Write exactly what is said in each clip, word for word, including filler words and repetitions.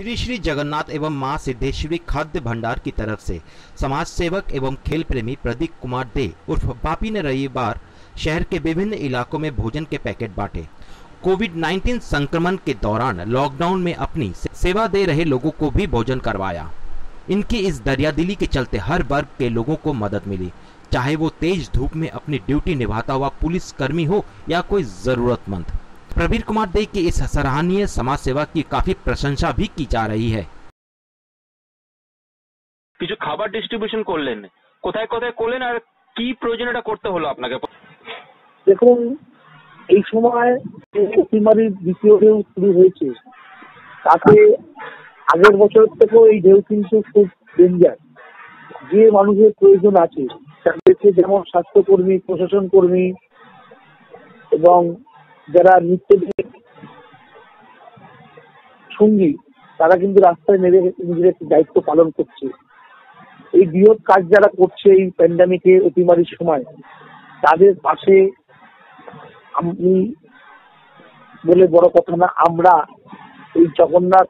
श्री श्री जगन्नाथ एवं मां सिद्धेश्वरी खाद्य भंडार की तरफ से समाज सेवक एवं खेल प्रेमी प्रदीप कुमार दे उर्फ पापी ने रविवार शहर के विभिन्न इलाकों में भोजन के पैकेट बांटे। कोविड उन्नीस संक्रमण के दौरान लॉकडाउन में अपनी सेवा दे रहे लोगों को भी भोजन करवाया। इनकी इस दरियादिली के चलते हर वर्ग के लोगों को मदद मिली, चाहे वो तेज धूप में अपनी ड्यूटी निभाता हुआ पुलिस कर्मी हो या कोई जरूरतमंद। प्रवीर कुमार दे की इस सराहनीय समाज सेवा की काफी प्रशंसा भी की जा रही है। কিছু খাবার ডিস্ট্রিবিউশন করলেন, কোথায় কোথায় করলেন আর কি প্রয়োজন এটা করতে হলো আপনাকে? দেখুন, এই সময় অতিমারির দ্বিতীয় ঢেউ শুরু হয়েছে, তাতে আগের বছর থেকেও এই ঢেউ কিন্তু খুব ডেঞ্জার। যে মানুষের প্রয়োজন আছে তাদেরকে, যেমন স্বাস্থ্যকর্মী, প্রশাসন কর্মী এবং যারা নিত্যদিনের সঙ্গী, তারা কিন্তু রাস্তায় নেমে নিজেদের দায়িত্ব পালন করছে। এই বৃহৎ কাজ যারা করছে এই প্যান্ডামিকে অতিমারির সময়, তাদের পাশে আমি বলে বড় কথা না, আমরা এই জগন্নাথ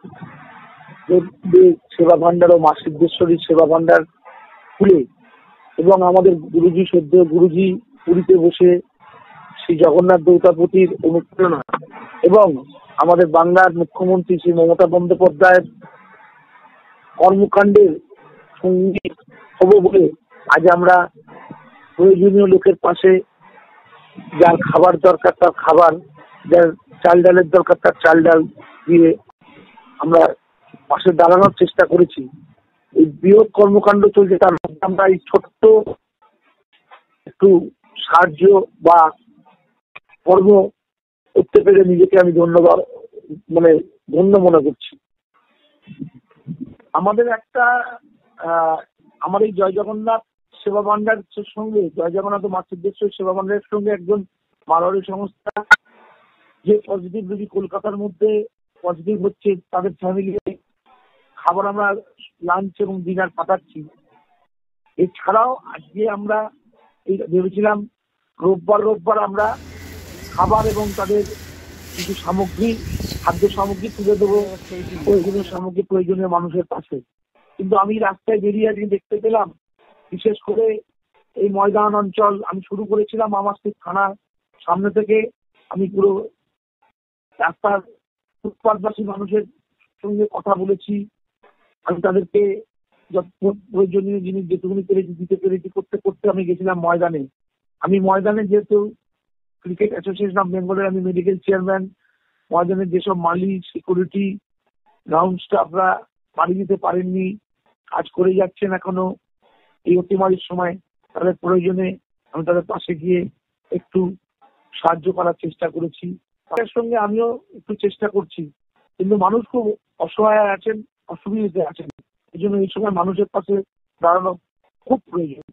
সেবা ভান্ডার ও মা সিদ্ধেশ্বরীর সেবা ভান্ডার খুলে এবং আমাদের গুরুজি সদ্য গুরুজি পুরীতে বসে শ্রী জগন্নাথ দৌতাপতির অনুপ্রেরণা এবং আমাদের বাংলার মুখ্যমন্ত্রী শ্রী মমতা বন্দ্যোপাধ্যায়ের কর্মকাণ্ডের সঙ্গী হব বলে আজ আমরা প্রয়োজনীয় লোকের পাশে, যার খাবার দরকার তার খাবার, যার চাল ডালের দরকার তার চাল ডাল দিয়ে আমরা পাশে দাঁড়ানোর চেষ্টা করেছি। এই বৃহৎ কর্মকাণ্ড চলছে, তার মধ্যে আমরা এই ছোট্ট একটু সাহায্য বা কর্ম করতে পেরে নিজেকে আমি ধন্যবাদ মানে ধন্য মনে করছি। আমাদের একটা আমার এই জয় জগন্নাথ সেবা ভান্ডারের সঙ্গে, জয় জগন্নাথ মা সিদ্ধেশ্বরী সেবা ভান্ডারের সঙ্গে একজন মারোয়ারি সংস্থা যে পজিটিভ রোগী কলকাতার মধ্যে পজিটিভ হচ্ছে, তাদের ফ্যামিলি খাবার আমরা লাঞ্চ এবং ডিনার পাঠাচ্ছি। এছাড়াও আজকে আমরা এই ভেবেছিলাম রোববার রোববার আমরা খাবার এবং তাদের কিছু সামগ্রী, খাদ্য সামগ্রী তুলে দেবো প্রয়োজনীয় সামগ্রী প্রয়োজনীয় মানুষের পাশে। কিন্তু আমি রাস্তায় বেরিয়ে আজকে দেখতে পেলাম, বিশেষ করে এই ময়দান অঞ্চল, আমি শুরু করেছিলাম আমার সেই থানার সামনে থেকে, আমি পুরো রাস্তার ফুটপাথবাসী মানুষের সঙ্গে কথা বলেছি। আমি তাদেরকে প্রয়োজনীয় জিনিস যেটুকুনি পেরেছি দিতে পেরেছি। করতে করতে আমি গেছিলাম ময়দানে। আমি ময়দানে যেহেতু ক্রিকেট অ্যাসোসিয়েশন অফ বেঙ্গলের আমি মেডিকেল চেয়ারম্যান, ময়দানের যেসব মালি, সিকিউরিটি, গ্রাউন্ড স্টাফরা বাড়ি দিতে পারেননি, কাজ করে যাচ্ছেন এখনো এই অতিমারির সময়, তাদের প্রয়োজনে আমি তাদের পাশে গিয়ে একটু সাহায্য করার চেষ্টা করেছি। তাদের সঙ্গে আমিও একটু চেষ্টা করছি, কিন্তু মানুষ খুব অসহায় আছেন, অসুবিধাতে আছেন। এই জন্য এই সময় মানুষের পাশে দাঁড়ানো খুব প্রয়োজন।